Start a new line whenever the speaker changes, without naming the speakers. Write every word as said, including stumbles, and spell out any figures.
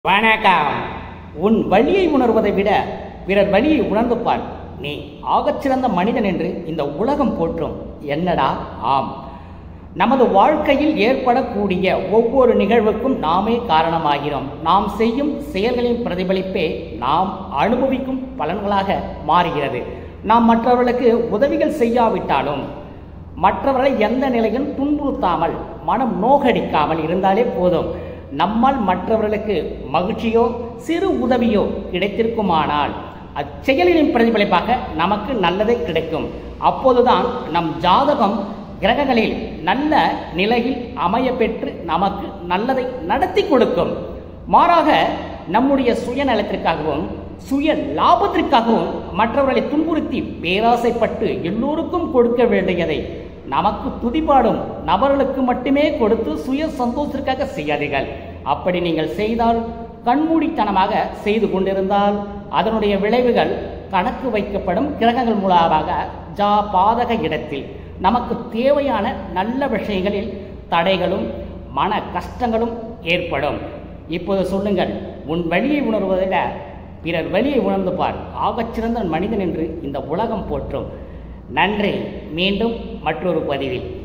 வணக்கம். உன் வலியை உணர்வதை விட பிறர் வலியை உணர்ந்து பார். நீ ஆகச்சிறந்த மனிதன் என்று இந்த உலகம் போற்றும். என்னடா? ஆம், நமது வாழ்க்கையில் ஏற்படக்கூடிய ஒவ்வொரு நிகழ்வுக்கும் நாமே காரணமாகிறோம். நாம் செய்யும் செயல்களின் பிரதிபலிப்பே நாம் அனுபவிக்கும் பலன்களாக மாறுகிறது. நாம் மற்றவர்களுக்கு உதவிகள் செய்யாவிட்டாலும் மற்றவர்களை எந்த நிலையிலும் துன்புறுத்தாமல் மனம் நோகடிக்காமல் இருந்தாலே போதும். நம்மால் மற்றவர்களுக்கு மகிழ்ச்சியோ சிறு உதவியோ கிடைத்திருக்குமானால் அச்செயலின் பிரதிபலிப்பாக நமக்கு நல்லதே கிடைக்கும். அப்போதுதான் நம் ஜாதகம் கிரகங்களில் நல்ல நிலையில் அமைய பெற்று நமக்கு நல்லதை நடத்தி கொடுக்கும். மாறாக நம்முடைய சுயநலத்திற்காகவும் சுய லாபத்திற்காகவும் மற்றவர்களை துன்புறுத்தி பேராசைப்பட்டு எல்லோருக்கும் கொடுக்க வேண்டியதை நமக்கு துதிபாடும் நபர்களுக்கு மட்டுமே கொடுத்து சுய சந்தோஷத்திற்காக செய்யாதீர்கள். அப்படி நீங்கள் செய்தால், கண்மூடித்தனமாக செய்து கொண்டிருந்தால் அதனுடைய விளைவுகள் கணக்கு வைக்கப்படும் கிரகங்கள் மூலமாக ஜா பாதக இடத்தில் நமக்கு தேவையான நல்ல விஷயங்களில் தடைகளும் மன கஷ்டங்களும் ஏற்படும். இப்போது சொல்லுங்கள், உன் வலியை உணர்வதை விட பிறர் வலியை உணர்ந்து பார். ஆகச்சிறந்த மனிதன் என்று இந்த உலகம் போற்றும். நன்றி. மீண்டும் மற்றொரு பதிவில்.